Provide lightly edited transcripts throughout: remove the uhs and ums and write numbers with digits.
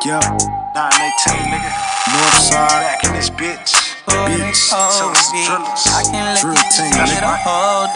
Yeah, 918, nigga. Northside, back in this bitch. Beats, so it's drillers. I can't let Drill these team, bitches get a nigga. hold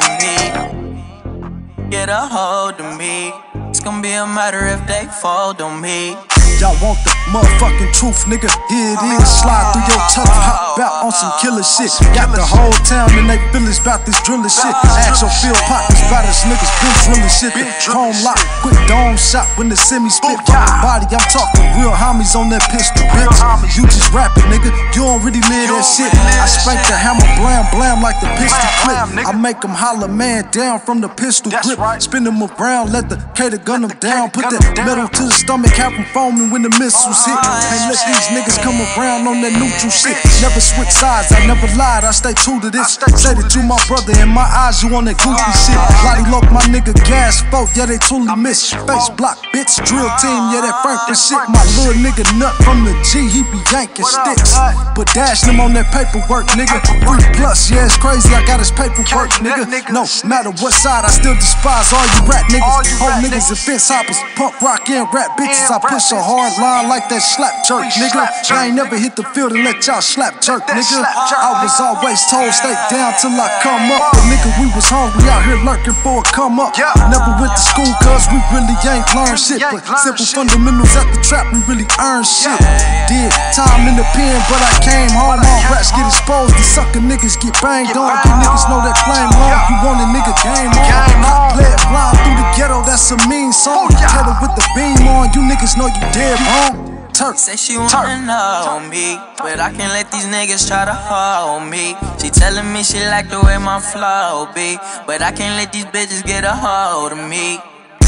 of me. Get a hold of me. It's gonna be a matter if they fold on me. Y'all want the motherfucking truth, nigga? Here it is. Slide through your tough, hop out on some killer shit. Got the whole town in they feelings about this drilling shit. Ask your field partners about us niggas been drilling shit. The chrome lock, quick dome shot when the semi spit. Fuck the body, I'm talking real homies on that pistol, bitch. You just rapping, nigga. You don't really live that shit. I spank the hammer, blam, blam like the pistol clip. I make them holler, man, down from the pistol grip. Spin them around, let the cater gun them down. Put that metal to the stomach, have them foaming when the missiles hit. Can't let these niggas come around on that neutral shit. Never switch sides, I never lied, I stay true to this. Say that you my brother, in my eyes you on that goofy shit. Lottie Loke, my nigga, gas folk, yeah they truly miss. Face block, bitch, drill team, yeah that Franklin shit. My little nigga nut from the G, he be yanking sticks. But dash them on that paperwork, nigga. 3+, yeah it's crazy, I got his paperwork, nigga. No matter what side, I still despise all you rap niggas. Whole niggas and fence hoppers, punk rock and rap bitches. I push a hard line like that slap jerk, nigga. I ain't never hit the field and let y'all slap jerk, nigga. I was always told stay down till I come up. But nigga, we was hungry out here lurking for a come up. Never went to school cause we really ain't learned shit. But simple fundamentals at the trap, we really earned shit. Did time in the pen, but I came home. All rats get exposed, the sucker niggas get banged on. You niggas know that flame long, you want a nigga game on. Let fly through the ghetto, that's a mean song. Tether with the beam on, you niggas know you dead wrong. Say she wanna know me, but I can't let these niggas try to hold me. She telling me she like the way my flow be, but I can't let these bitches get a hold of me.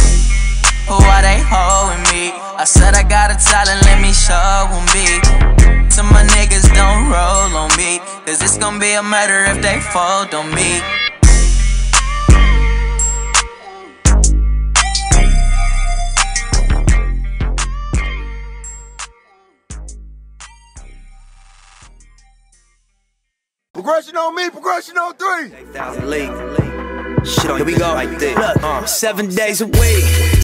Why they holding me? I said I got a talent, let me show me. Some my niggas don't roll on me, cause it's gonna be a matter if they fold on me. Progression on me, progression on 3. 8,000 late. Shit on here we go. Like this. Look, 7 days a week.